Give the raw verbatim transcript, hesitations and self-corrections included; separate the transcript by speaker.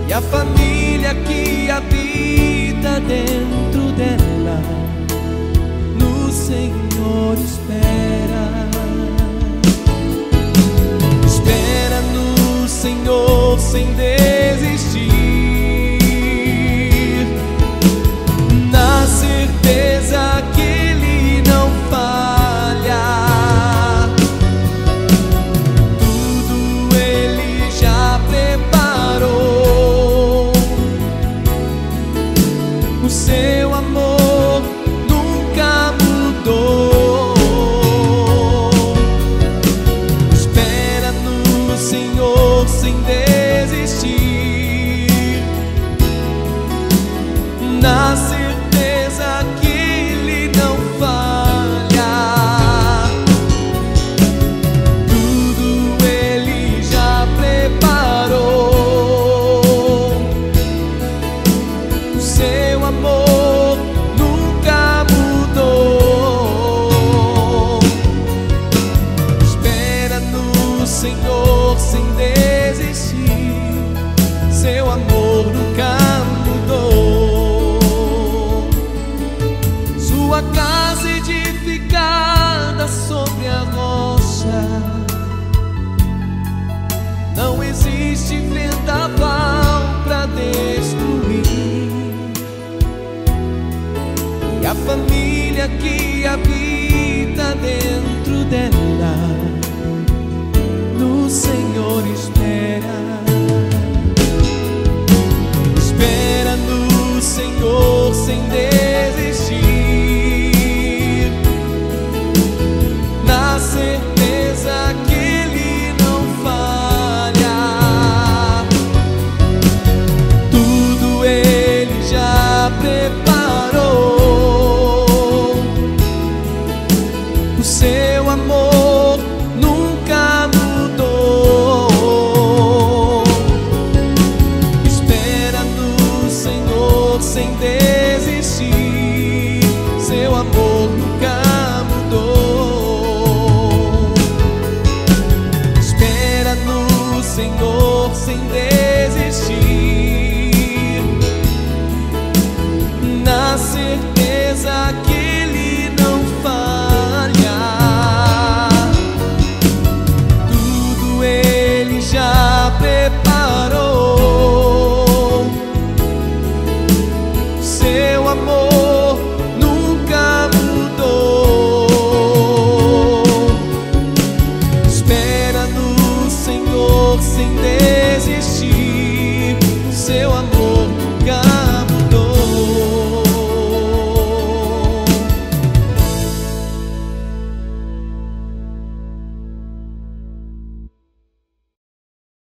Speaker 1: e a família que habita dentro dela no Senhor espera. Espera no Senhor sem desistir, na certeza que Ele não falha. Tudo Ele já preparou. O seu amor nunca mudou. Espera no Senhor sem desistir, na certeza que Ele não falha. Tudo Ele já preparou. O seu amor nunca mudou. Espera no Senhor sem desistir, seu amor nunca mudou. Sua casa edificada sobre a rocha, não existe vendaval pra destruir. E a família que habita dentro dela no Senhor espera. Espera no Senhor sem desistir, na certeza que Ele não falha. Tudo Ele já preparou. O seu amor nunca mudou. Espera no Senhor sem desistir, seu amor nunca mudou. Espera no Senhor sem desistir,